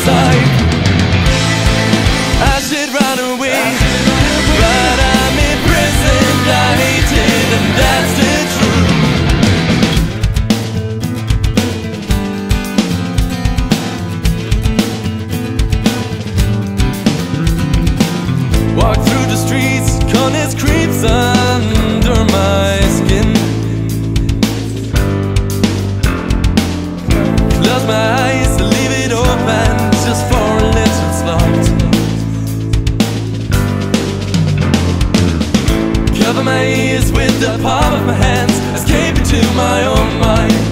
inside. I should run away, but I'm imprisoned. I hate it, and that's the truth. Walk through the streets, carnage creeps under my skin. Close my eyes, leave it open just for a little slot. Cover my ears with the palm of my hands, escape into my own mind.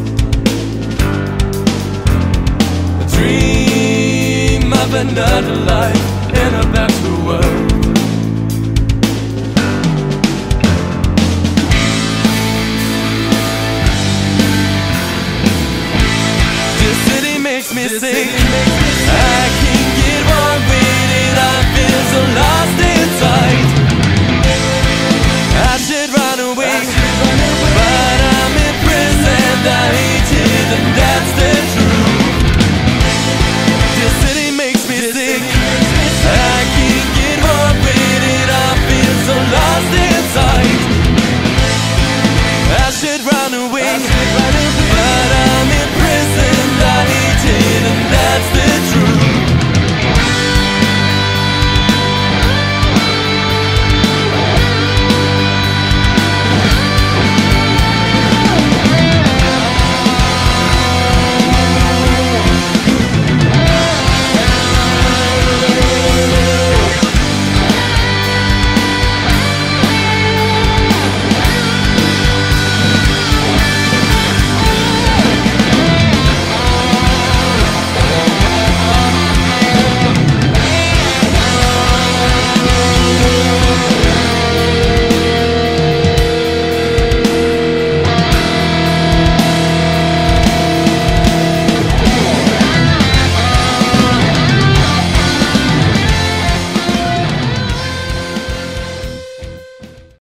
A dream of another life in a better world. This city makes me sick. I can't get on with it. I feel so lost inside. I should run away, but I'm imprisoned. I hate it, and that's the truth. This city makes me sick. I can't get on with it. I feel so lost inside. I should run away.